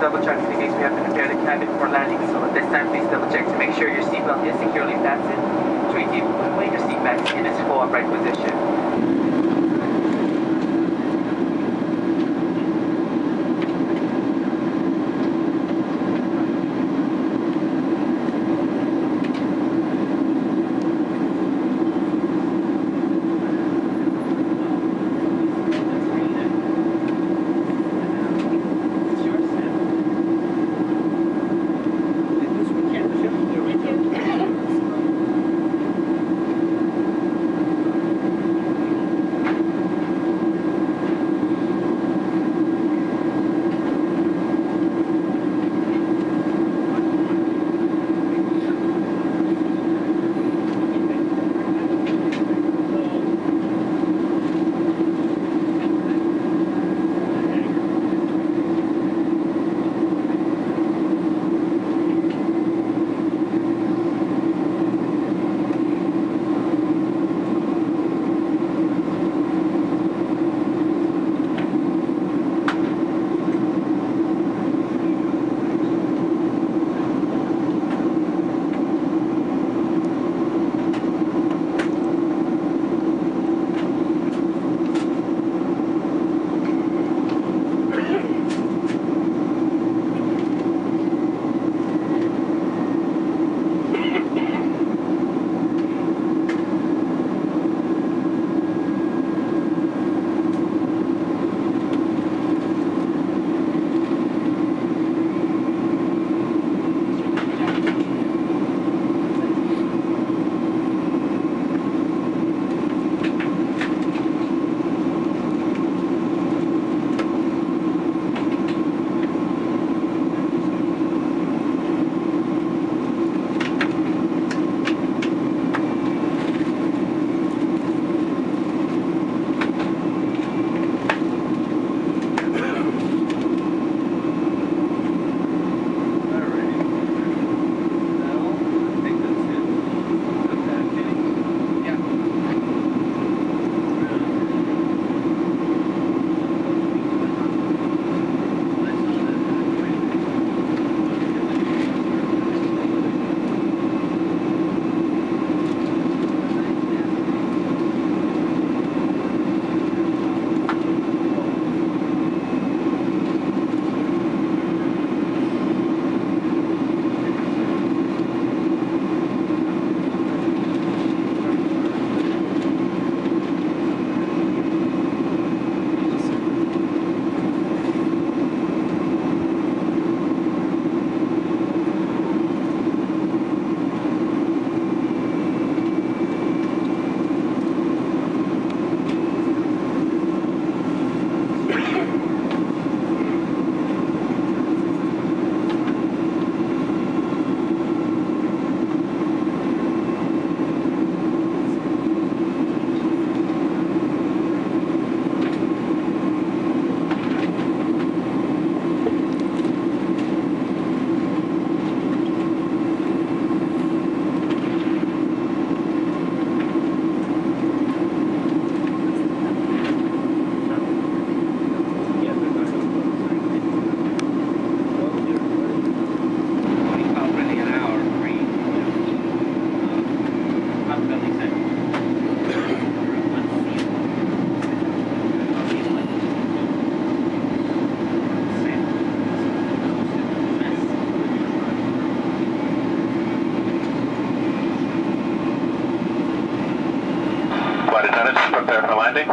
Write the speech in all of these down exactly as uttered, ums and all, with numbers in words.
double check in case we have to prepare the cabin for landing. So at this time, please double check to make sure your seatbelt is securely fastened. To retain when your seat back in its full upright position. Prepare for landing.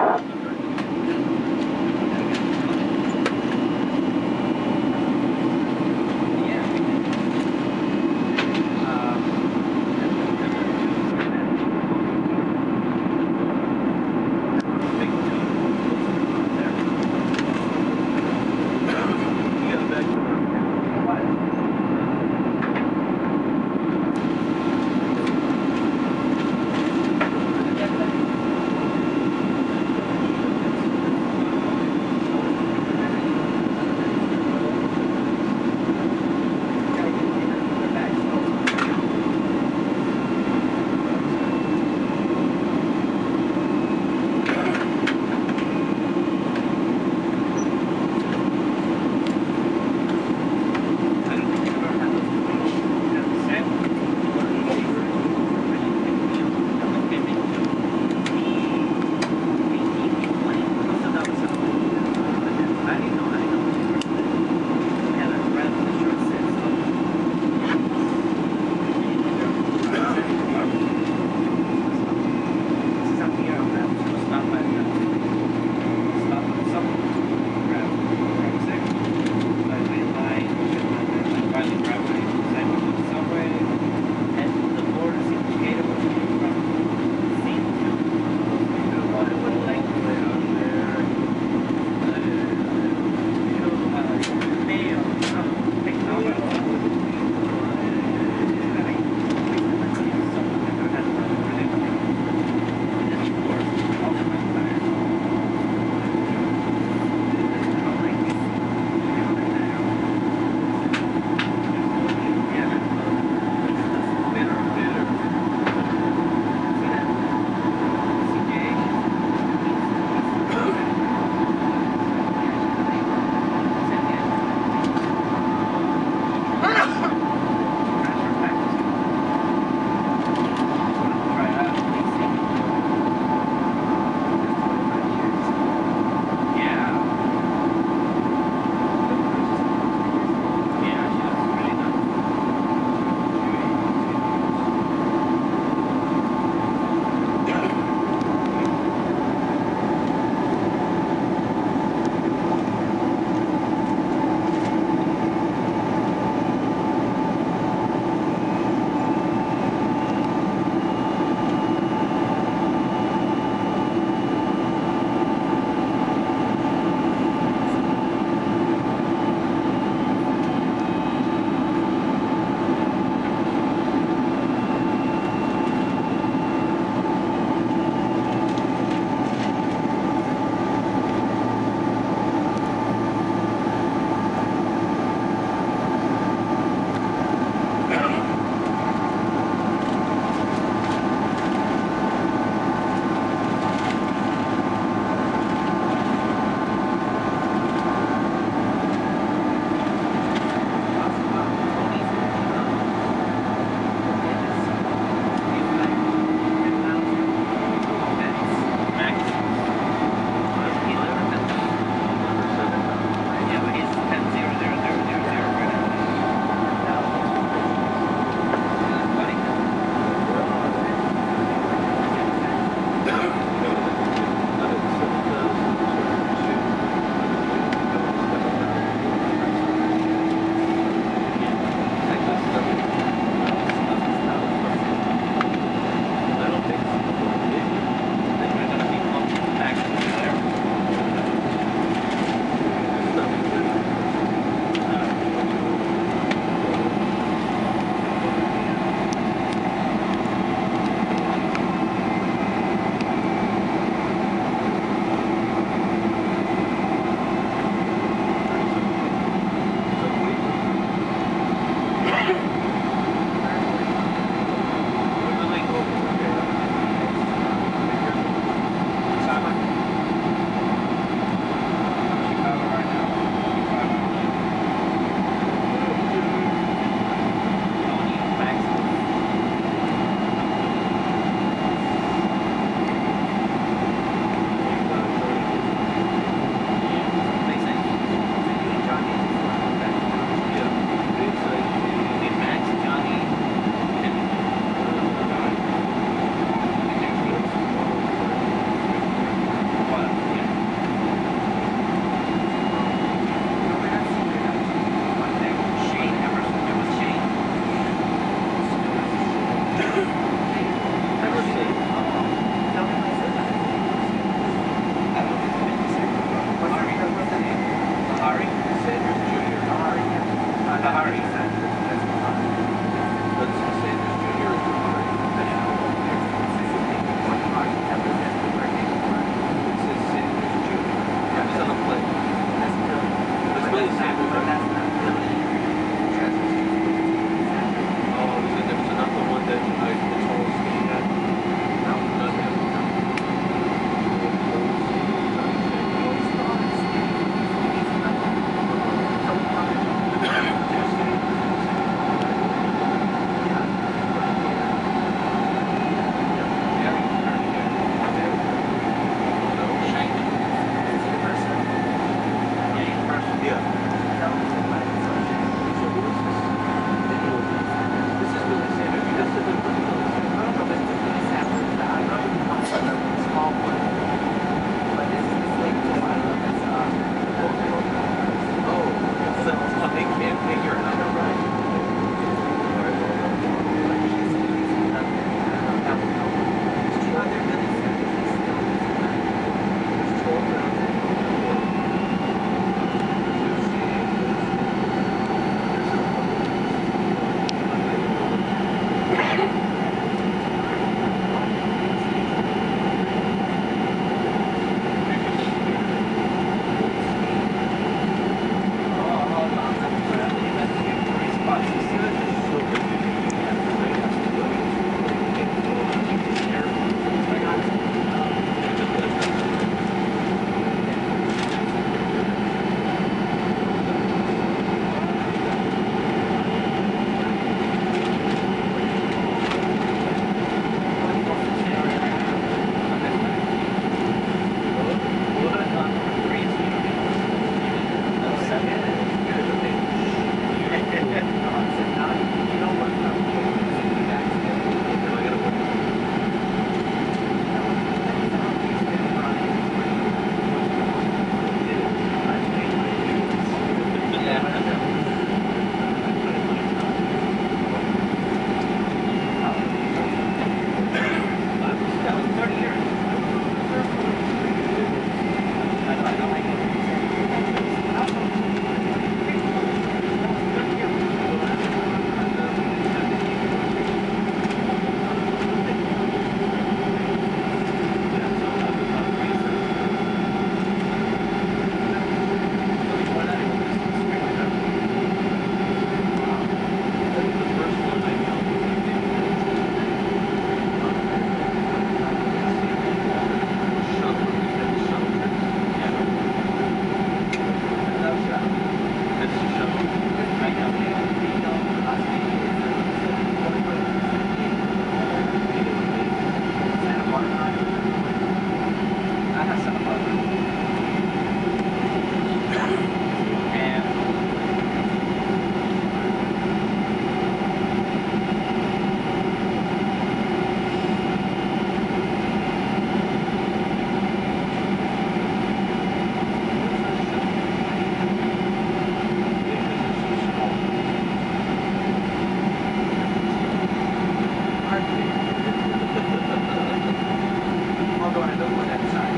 hold on, I don't want that side.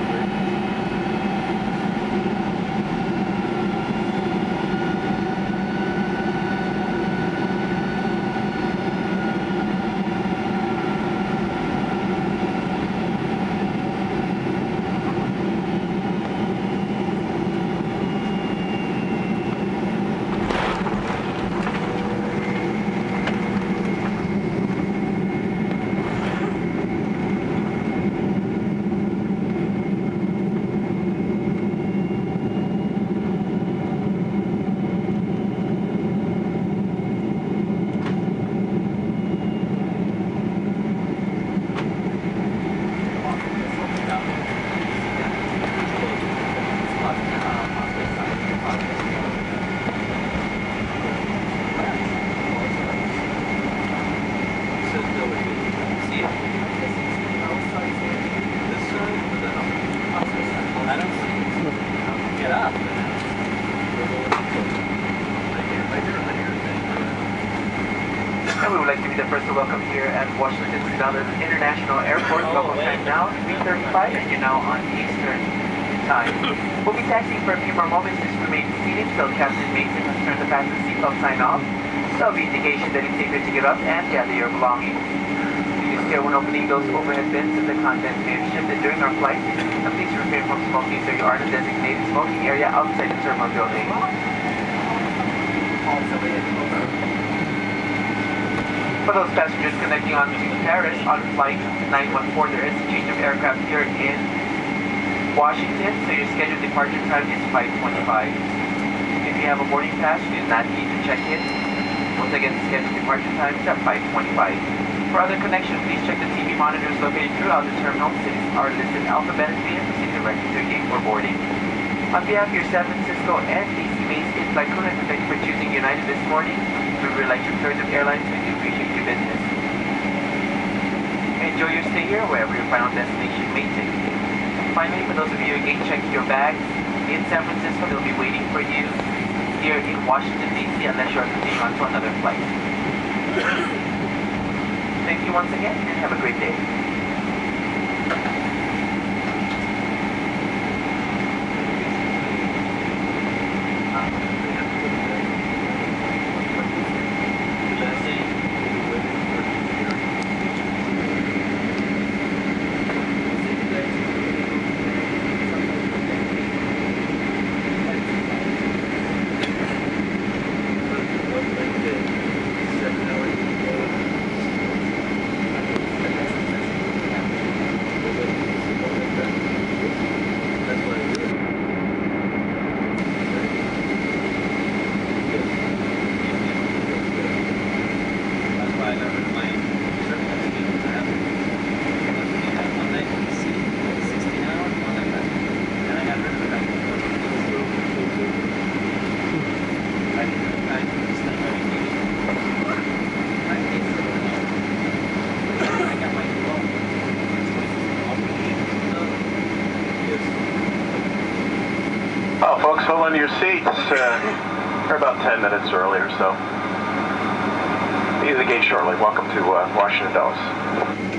And we would like to be the first to welcome here at Washington International Airport. Local time now, three thirty-five, and you're now on Eastern Time. We'll be taxiing for a few more moments. Just remain seated till Captain Mason has turned the fasten seatbelt sign off. That'll be indication that it's safer to get up and gather your belongings. Please care when opening those overhead bins if the contents may have shifted during our flight. And please refrain from smoking so you are in a designated smoking area outside the terminal building. For those passengers connecting on to Paris on flight nine one four, there is a change of aircraft here in Washington, so your scheduled departure time is five twenty-five. If you have a boarding pass, you do not need to check in. Once again, the scheduled departure time is at five twenty-five. For other connections, please check the T V monitors located throughout the terminal. Cities are listed alphabetically and proceed directly to your gate for boarding. On behalf of your San Francisco and D C based in-flight crew, thank you for choosing United this morning. We really like your choice of airlines. We do appreciate your business. Enjoy your stay here, wherever your final destination may take you. Finally, for those of you who are checking your bags in San Francisco, they'll be waiting for you here in Washington, D C, unless you're continuing on to another flight. Thank you once again, and have a great day. Oh, folks, hold on to your seats. Uh, we're about ten minutes early or so. Leave the gate shortly. Welcome to uh, Washington, Dulles.